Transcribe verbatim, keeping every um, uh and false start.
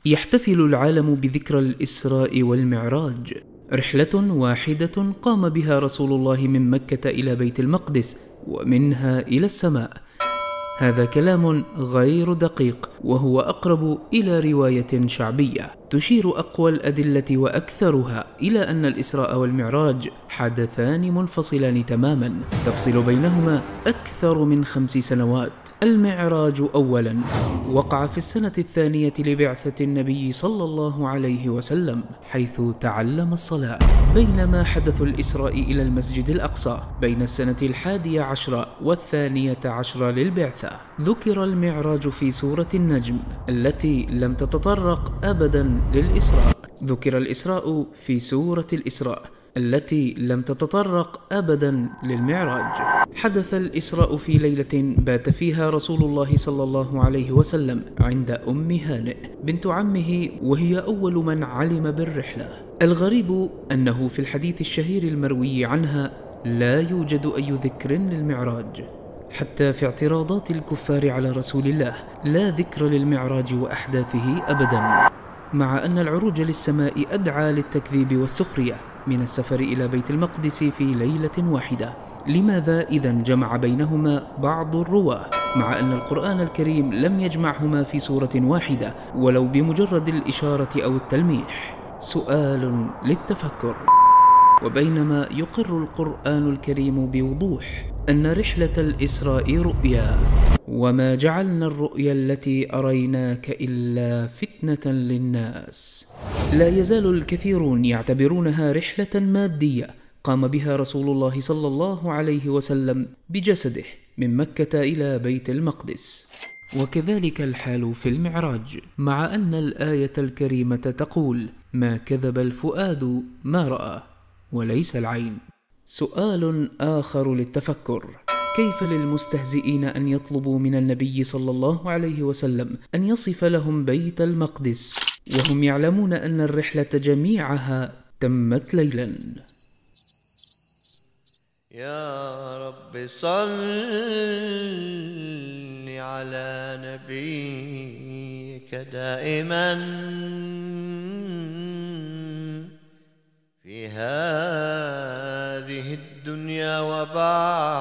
يحتفل العالم بذكرى الإسراء والمعراج، رحلة واحدة قام بها رسول الله من مكة إلى بيت المقدس ومنها إلى السماء. هذا كلام غير دقيق، وهو أقرب إلى رواية شعبية تشير أقوى الأدلة وأكثرها إلى أن الإسراء والمعراج حدثان منفصلان تماما، تفصل بينهما أكثر من خمس سنوات. المعراج أولا وقع في السنة الثانية لبعثة النبي صلى الله عليه وسلم، حيث تعلم الصلاة، بينما حدث الإسراء إلى المسجد الأقصى بين السنة الحادية عشرة والثانية عشرة للبعثة. ذكر المعراج في سورة النجم التي لم تتطرق أبدا للإسراء. ذكر الإسراء في سورة الإسراء التي لم تتطرق أبدا للمعراج. حدث الإسراء في ليلة بات فيها رسول الله صلى الله عليه وسلم عند أم هانئ بنت عمه، وهي أول من علم بالرحلة. الغريب أنه في الحديث الشهير المروي عنها لا يوجد أي ذكر للمعراج، حتى في اعتراضات الكفار على رسول الله لا ذكر للمعراج وأحداثه أبدا، مع أن العروج للسماء أدعى للتكذيب والسخرية من السفر إلى بيت المقدس في ليلة واحدة. لماذا إذن جمع بينهما بعض الرواه، مع أن القرآن الكريم لم يجمعهما في سورة واحدة ولو بمجرد الإشارة أو التلميح؟ سؤال للتفكر. وبينما يقر القرآن الكريم بوضوح أن رحلة الإسراء رؤيا، وما جعلنا الرؤيا التي أريناك إلا فتنة للناس، لا يزال الكثيرون يعتبرونها رحلة مادية قام بها رسول الله صلى الله عليه وسلم بجسده من مكة إلى بيت المقدس. وكذلك الحال في المعراج، مع أن الآية الكريمة تقول: ما كذب الفؤاد ما رأى وليس العين. سؤال آخر للتفكر: كيف للمستهزئين أن يطلبوا من النبي صلى الله عليه وسلم أن يصف لهم بيت المقدس وهم يعلمون أن الرحلة جميعها تمت ليلا؟ يا رب صل على نبيك دائما في هذه الدنيا وبعد